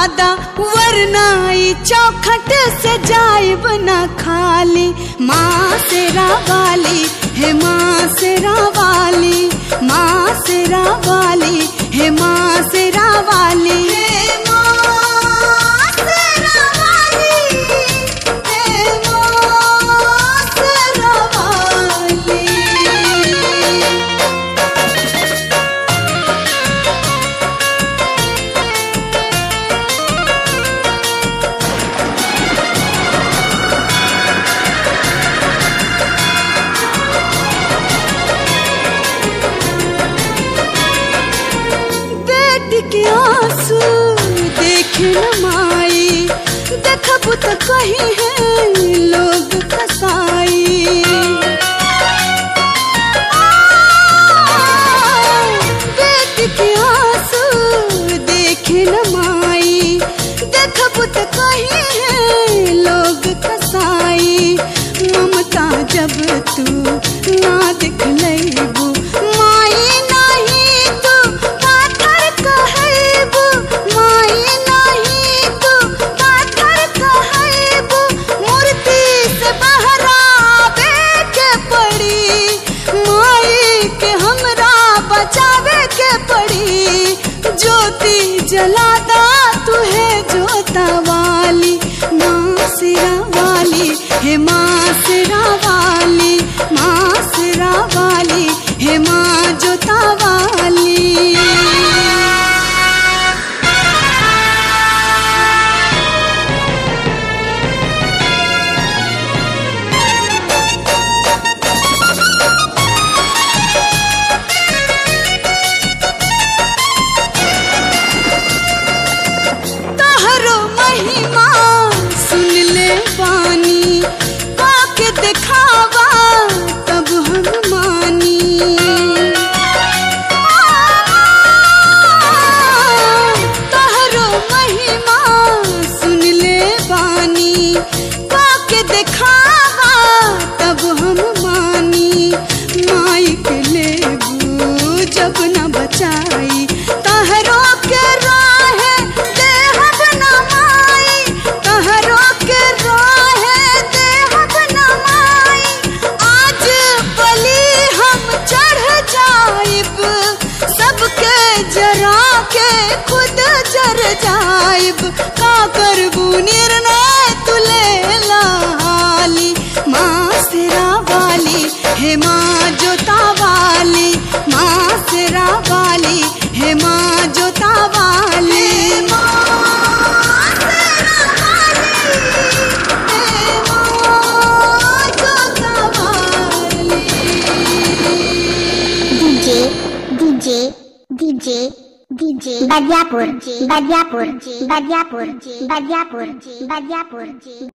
दा वरना ई चौखट से जाइब न खाली। माँ शेरा वाली है माँ शेरा वाली, माँ शेरा वाली है माँ शेरा वाली। के आंसू देखे न माई, देखब तो कहीं है लोग कसाई। बेटी के आंसू देखे न माई, देखब तो कहीं है लोग कसाई। ममता जब तू ना दिख लेबू माई नहीं तू पाथर कहबू, माई नहीं तू पाथर कहबू। मूर्ति से बहरावे के पड़ी, माई के हमरा बचावे के पड़ी। ज्योति जलादा तू है जोता वाली, माँ शेरा वाली है माँ शेरा वाली, माँ शेरा वाली है माँ जोता वाली। तोहरो महिमा सुन ले बानी, काके दिखावा तब हम मानी। तोहरो महिमा सुन ले बानी, काके दिखावा तब हम मानी। माई के लेबू जब न बचाई, तहरो के राहे देहब न माई, तहरो के राहे देहब न माई। आज बलि हम चढ़ जाइब, सबके जरा के खुद जर जाइब। का करबू निर्णय तू लेला हाली, माँ शेरा वाली है माँ जोता वाली, माँ शेरा वाली है माँ जोता वाली। DJ DJ DJ DJ Badiyapur Badiyapur Badiyapur Badiyapur Badiyapur.